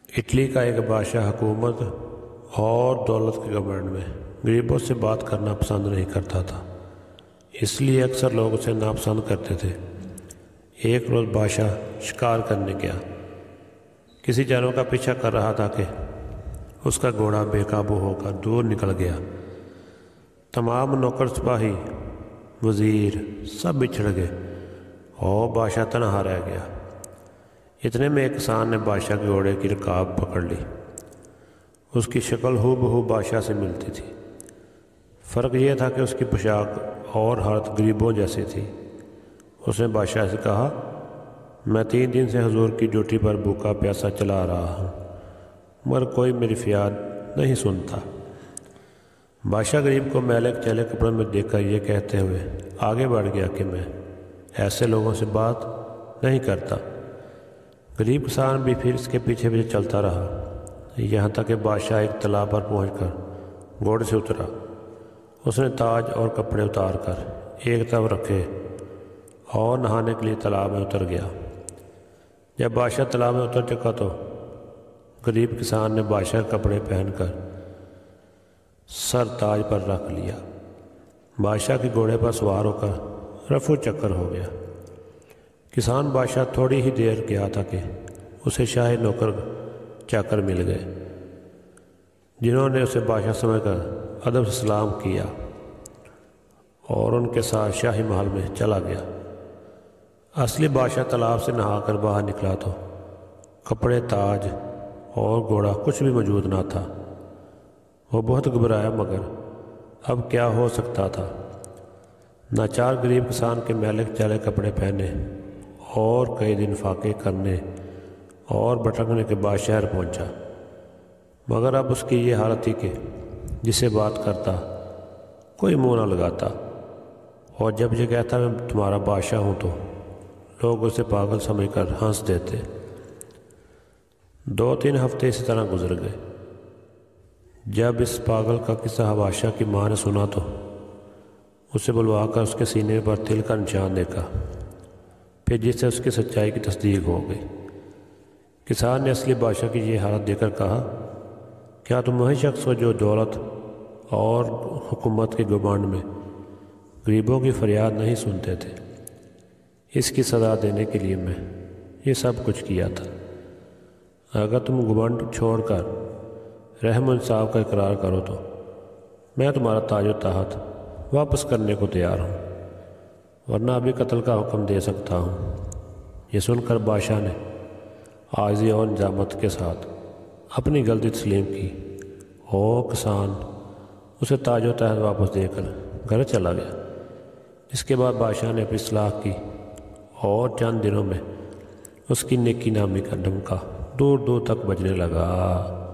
Italy کا ایک بادشاہ حکومت اور دولت کے گھمنڈ میں غریبوں سے بات کرنا پسند نہیں کرتا تھا، اس لیے اکثر لوگ اسے ناپسند کرتے تھے۔ ایک روز بادشاہ شکار کرنے گیا، کسی جانور کا پیچھا کر رہا تھا کہ اس کا گھوڑا بے قابو ہو کر دور نکل گیا۔ تمام نوکر سپاہی، وزیر سب بچھڑ گئے اور بادشاہ تنہا رہ گیا۔ اتنے میں ایک کسان نے بادشاہ کے گھوڑے کی رکاب پکڑ لی۔ اس کی شکل ہو بہو بادشاہ سے ملتی تھی، فرق یہ تھا کہ اس کی پوشاک اور حالت غریبوں جیسی تھی۔ اس نے بادشاہ سے کہا، میں 3 دن سے حضور کی ڈیوٹی پر بھوکا پیاسا چلا رہا ہوں، مگر کوئی میری فریاد نہیں سنتا۔ بادشاہ غریب کو میلے چیلے کپڑوں میں دیکھ کر یہ کہتے ہوئے آگے بڑھ گیا کہ میں ایسے لوگوں سے بات نہیں کرتا۔ غریب کسان بھی پھر اس کے پیچھے پیچھے چلتا رہا، یہاں تک کہ بادشاہ ایک تالاب پر پہنچ کر گھوڑے سے اترا۔ اس نے تاج اور کپڑے اتار کر ایک طرف رکھے اور نہانے کے لیے تالاب میں اتر گیا۔ جب بادشاہ تالاب میں اتر چکا تو غریب کسان نے بادشاہ کے کپڑے پہن کر سر تاج پر رکھ لیا۔ بادشاہ کے گھوڑے پر سوار ہو کر رفو چکر ہو گیا۔ کسان بادشاہ تھوڑی ہی دیر گیا تھا کہ اسے شاہی نوکر چاکر مل گئے، جنہوں نے اسے بادشاہ سمجھ کر ادب سے سلام کیا اور ان کے ساتھ شاہی محل میں چلا گیا۔ اصلی بادشاہ تالاب سے نہا کر باہر نکلا تو کپڑے، تاج اور گھوڑا کچھ بھی موجود نہ تھا۔ وہ بہت گھبرایا، مگر اب کیا ہو سکتا تھا۔ ناچار غریب کسان کے میلے چالے کپڑے پہنے اور کئی دن فاقے کرنے اور بھٹکنے کے بعد شہر پہنچا، مگر اب اس کی یہ حالت تھی کہ جسے بات کرتا کوئی منہ نہ لگاتا، اور جب یہ کہتا میں تمہارا بادشاہ ہوں تو لوگ اسے پاگل سمجھ کر ہنس دیتے۔ 2-3 ہفتے اسی طرح گزر گئے۔ جب اس پاگل کا قصہ بادشاہ کی ماں نے سنا تو اسے بلوا کر اس کے سینے پر تل کا نشان دیکھا، پھر جس سے اس کی سچائی کی تصدیق ہو گئی۔ کسان نے اصلی بادشاہ کی یہ حالت دیکھ کر کہا، کیا تم وہی شخص ہو جو دولت اور حکومت کے گھمنڈ میں غریبوں کی فریاد نہیں سنتے تھے؟ اس کی سزا دینے کے لیے میں یہ سب کچھ کیا تھا۔ اگر تم گھمنڈ چھوڑ کر رحم و انصاف کا اقرار کرو تو میں تمہارا تاج و تخت واپس کرنے کو تیار ہوں، ورنہ ابھی قتل کا حکم دے سکتا ہوں۔ یہ سن کر بادشاہ نے عاجزی اور نجامت کے ساتھ اپنی غلطی تسلیم کی اور کسان اسے تاج و تخت واپس دے کر گھر چلا گیا۔ اس کے بعد بادشاہ نے اپنی اصلاح کی اور چند دنوں میں اس کی نیکی نامی کا ڈنکا دور دور تک بجنے لگا۔